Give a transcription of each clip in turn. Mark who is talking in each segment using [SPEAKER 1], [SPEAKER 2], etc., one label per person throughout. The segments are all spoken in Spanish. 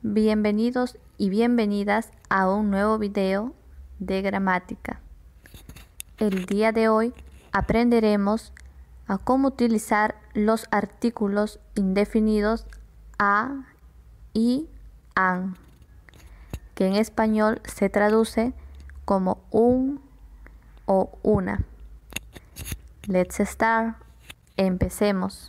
[SPEAKER 1] Bienvenidos y bienvenidas a un nuevo video de gramática. El día de hoy aprenderemos a cómo utilizar los artículos indefinidos a y an, que en español se traduce como un o una. Let's start. Empecemos.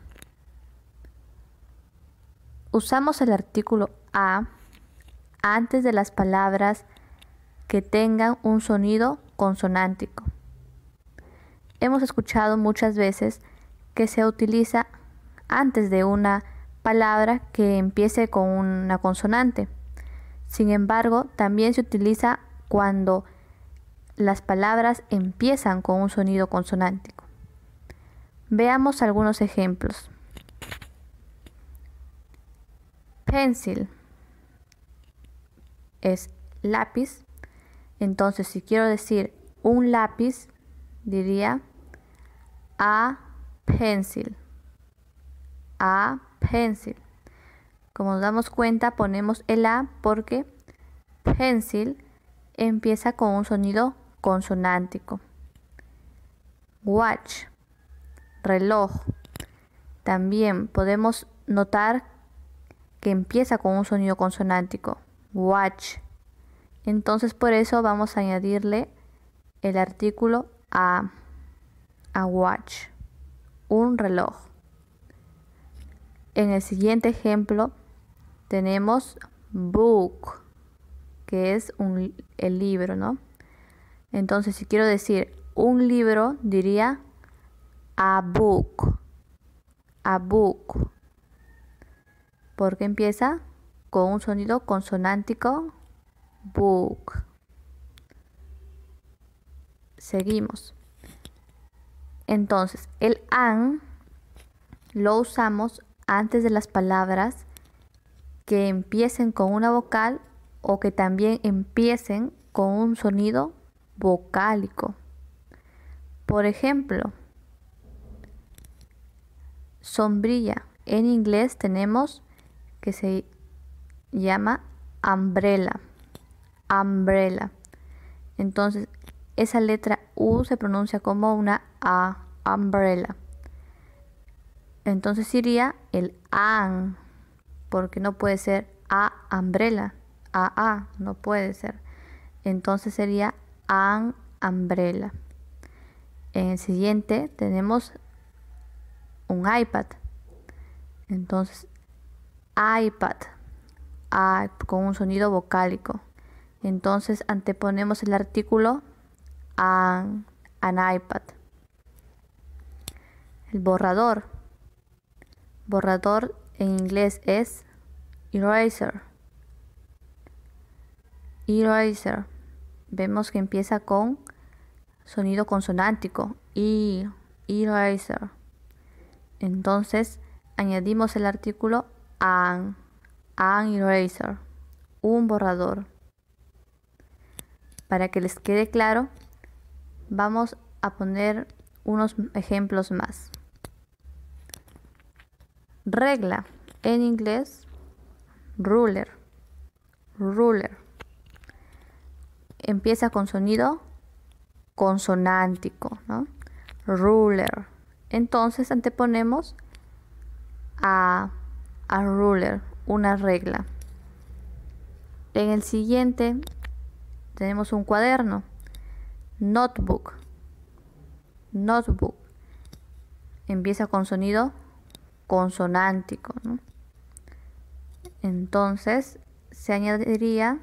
[SPEAKER 1] Usamos el artículo a antes de las palabras que tengan un sonido consonántico. Hemos escuchado muchas veces que se utiliza antes de una palabra que empiece con una consonante. Sin embargo, también se utiliza cuando las palabras empiezan con un sonido consonántico. Veamos algunos ejemplos. Pencil es lápiz. Entonces, si quiero decir un lápiz, diría a pencil. A pencil. Como nos damos cuenta, ponemos el a porque pencil empieza con un sonido consonántico. Watch, reloj. También podemos notar que empieza con un sonido consonántico. Watch. Entonces por eso vamos a añadirle el artículo a watch. Un reloj. En el siguiente ejemplo tenemos book, que es el libro, ¿no? Entonces si quiero decir un libro, diría a book. A book. Porque empieza con un sonido consonántico. Book. Seguimos. Entonces, el an lo usamos antes de las palabras que empiecen con una vocal o que también empiecen con un sonido vocálico. Por ejemplo, sombrilla. En inglés tenemos que se llama umbrella. Umbrella. Entonces, esa letra U se pronuncia como una A. Umbrella. Entonces iría el an, porque no puede ser a umbrella. A, no puede ser. Entonces sería an umbrella. En el siguiente tenemos un iPad. Entonces, iPad, con un sonido vocálico. Entonces anteponemos el artículo an iPad. El borrador. Borrador en inglés es eraser. Eraser. Vemos que empieza con sonido consonántico. Eraser. Entonces añadimos el artículo an eraser, un borrador. Para que les quede claro, vamos a poner unos ejemplos más. Regla, en inglés, ruler. Ruler. Empieza con sonido consonántico, ¿no? Ruler. Entonces anteponemos a ruler, una regla. En el siguiente tenemos un cuaderno. Notebook. Notebook. Empieza con sonido consonántico, ¿no? Entonces se añadiría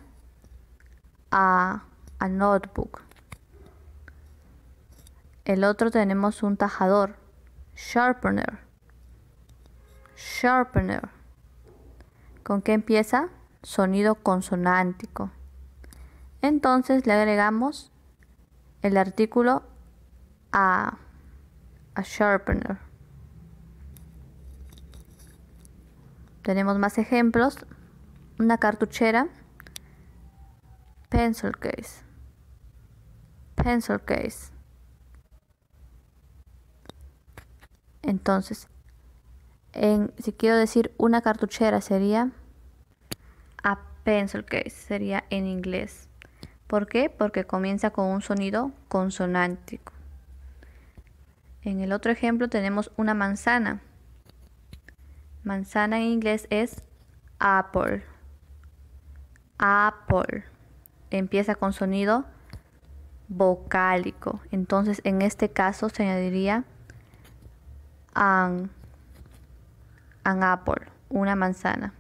[SPEAKER 1] a notebook. El otro tenemos un tajador. Sharpener. Sharpener. ¿Con qué empieza? Sonido consonántico. Entonces le agregamos el artículo a sharpener. Tenemos más ejemplos. Una cartuchera. Pencil case. Pencil case. Entonces, si quiero decir una cartuchera sería A pencil case sería en inglés. ¿Por qué? Porque comienza con un sonido consonántico. En el otro ejemplo tenemos una manzana. Manzana en inglés es apple. Apple. Empieza con sonido vocálico. Entonces en este caso se añadiría an apple, una manzana.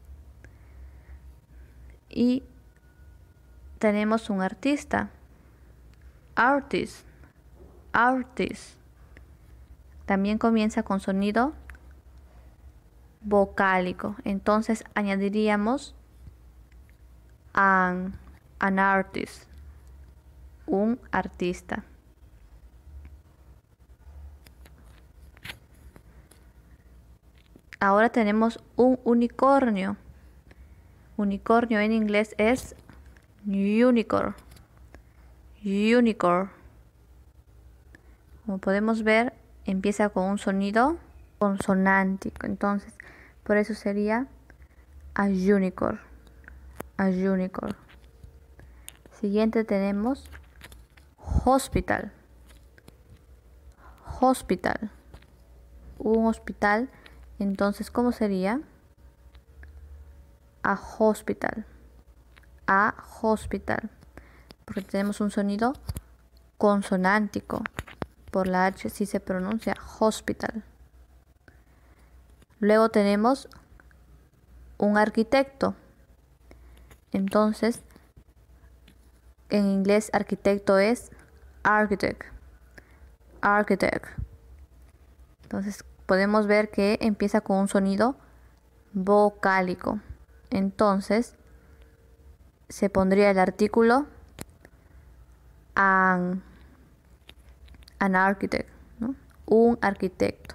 [SPEAKER 1] Y tenemos un artista. Artist. Artist. También comienza con sonido vocálico. Entonces añadiríamos an artist, un artista. Ahora tenemos un unicornio. Unicornio en inglés es unicorn. Unicorn. Como podemos ver, empieza con un sonido consonántico. Entonces, por eso sería a unicorn. A unicorn. Siguiente tenemos hospital. Hospital. Un hospital. Entonces, ¿cómo sería? A hospital. A hospital. Porque tenemos un sonido consonántico. Por la H sí se pronuncia hospital. Luego tenemos un arquitecto. Entonces, en inglés arquitecto es architect. Architect. Entonces, podemos ver que empieza con un sonido vocálico. Entonces, se pondría el artículo an architect, ¿no? Un arquitecto.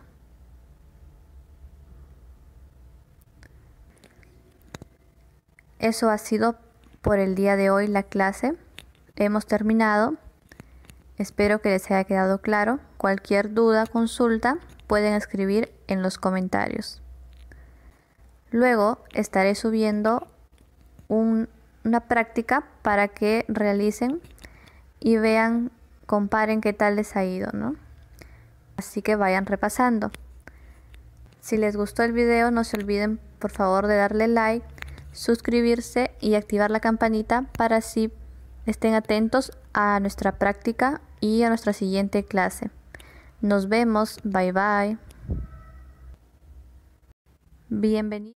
[SPEAKER 1] Eso ha sido por el día de hoy la clase. Hemos terminado. Espero que les haya quedado claro. Cualquier duda, consulta, pueden escribir en los comentarios. Luego estaré subiendo una práctica para que realicen y vean, comparen qué tal les ha ido, ¿no? Así que vayan repasando. Si les gustó el video, no se olviden por favor de darle like, suscribirse y activar la campanita para así estén atentos a nuestra práctica y a nuestra siguiente clase. Nos vemos, bye bye. Bienvenidos.